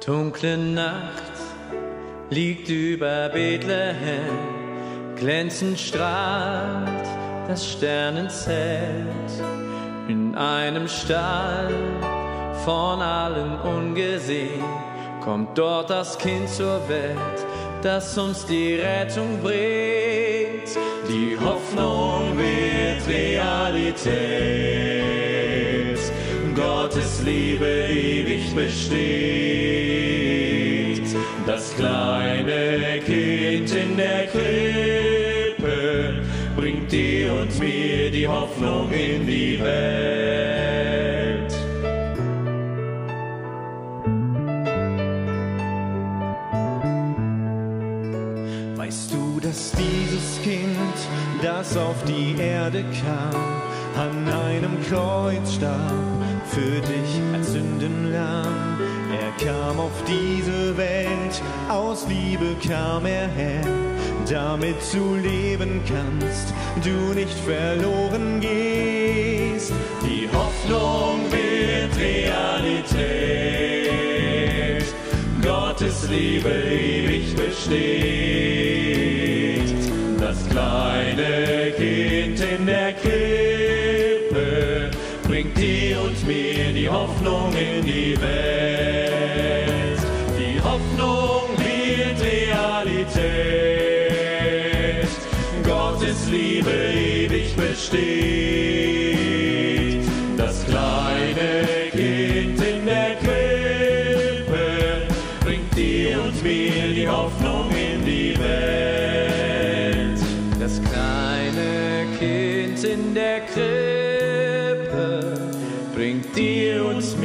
Dunkle Nacht liegt über Bethlehem, glänzend strahlt das Sternenzelt. In einem Stall, von allen ungesehen, kommt dort das Kind zur Welt, das uns die Rettung bringt. Die Hoffnung wird Realität, Gottes Liebe ewig besteht. Das kleine Kind in der Krippe bringt dir und mir die Hoffnung in die Welt. Weißt du, dass dieses Kind, das auf die Erde kam, an einem Kreuz starb, für dich als Sündenlamm? Er kam auf diese Welt, aus Liebe kam er her, damit du leben kannst, du nicht verloren gehst. Die Hoffnung wird Realität, Gottes Liebe ewig besteht. Das kleine Kind in der Krippe bringt dir und mir die Hoffnung in die Welt. Die Hoffnung wird Realität, Gottes Liebe ewig besteht. Das kleine Kind in der Krippe bringt dir und mir die Hoffnung in die Welt. Das kleine Kind in der Krippe bringt dir und